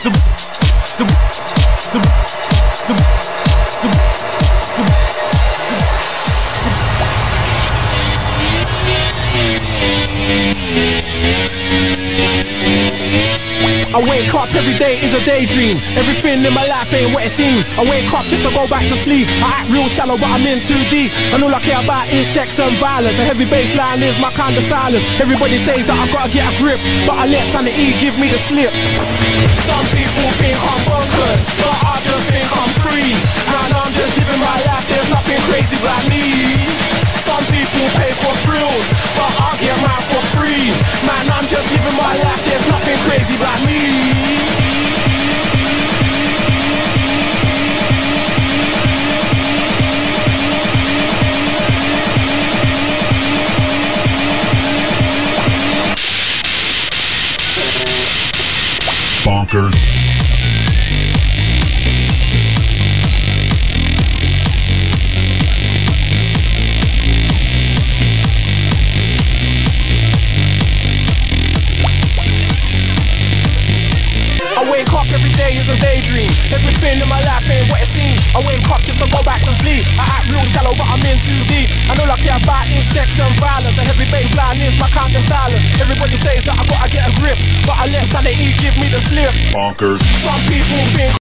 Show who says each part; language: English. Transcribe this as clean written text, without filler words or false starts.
Speaker 1: I wake up every day is a daydream. Everything in my life ain't what it seems. I wake up just to go back to sleep. I act real shallow but I'm in too deep. And all I care about is sex and violence. A heavy bass line is my kind of silence. Everybody says that I gotta get a grip, but I let sanity give me the slip. Some people think I'm bonkers, but I just think I'm free. And I'm just living my life, there's nothing crazy about me. Some people pay for thrills, but I get mine for free. Man, I'm just living my life, there's nothing crazy about me.
Speaker 2: Bonkers.
Speaker 1: I wake up every day is a daydream. Everything in my life ain't what it seems. I wake up just to go back to sleep. I act real shallow but I'm in too deep. And all I care about is sex and violence. A heavy bass line is my kind of silence. Everybody says that I gotta get a grip, but I let sanity give me the slip.
Speaker 2: Bonkers.
Speaker 1: Some people think